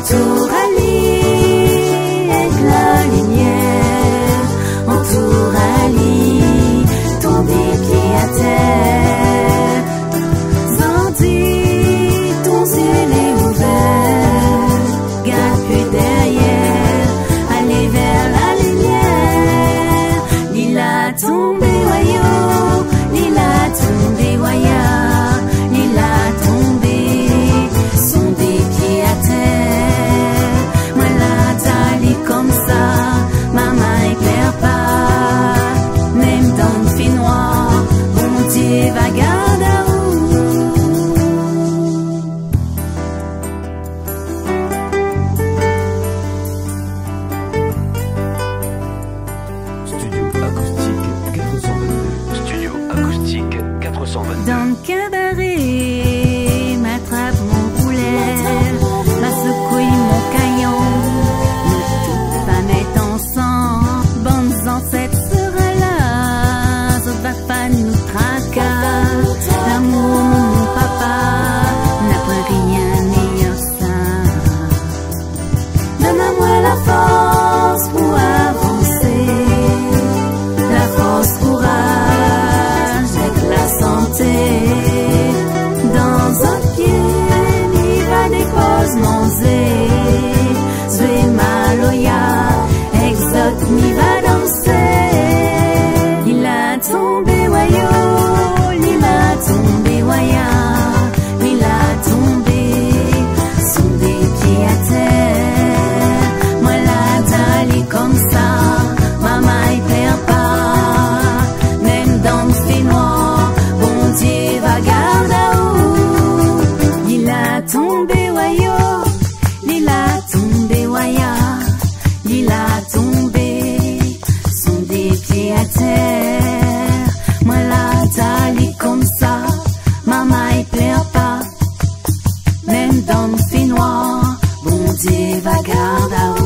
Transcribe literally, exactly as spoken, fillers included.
entoure Ali avec la lumière, entoure Ali, tomber pied à terre. Zanti, ton ciel est ouvert, garde plus derrière, allez vers la lumière. Lila tombé voyou, Lila tombé voya, Lila tombé, son des pieds à terre. Moi la tali comme ça, maman éclaire pas, même dans le fait noir, bon Dieu va garder à où. Dans le cabaret, m'attrape mon poulet, ma secouille mon caillon, nous tous pas mettre ensemble, bonnes ancêtres sera là, ça va pas nous traquer, l'amour mon papa, n'a pas rien meilleur ça. Donne-moi la force pour avancer, la force courage avec la santé. Dans un pied, il va dépose mon zé. Zé maloya, exote, mi va danser. Il a tombé wayo, il a tombé waya, il a tombé, son des pieds à terre. Moi la tali comme ça, maman il perd pas, même dans le fait noir, bon Dieu va garder à où. Il a tombé wayo, il a tombé waya, il a tombé, son des pieds à terre. Moi la tali comme ça, maman il pleure pas, même dans le fait noir, bon Dieu va garder à où.